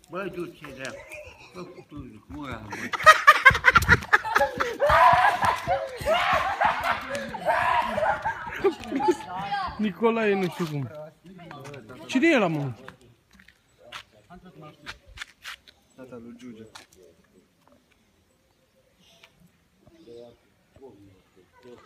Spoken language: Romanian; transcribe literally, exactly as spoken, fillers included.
Băi, du-te, da. Bă, tu, cum era, băi? Nicolae, nu știu cum. Cine e ăla, mă? Tata lui Giugia.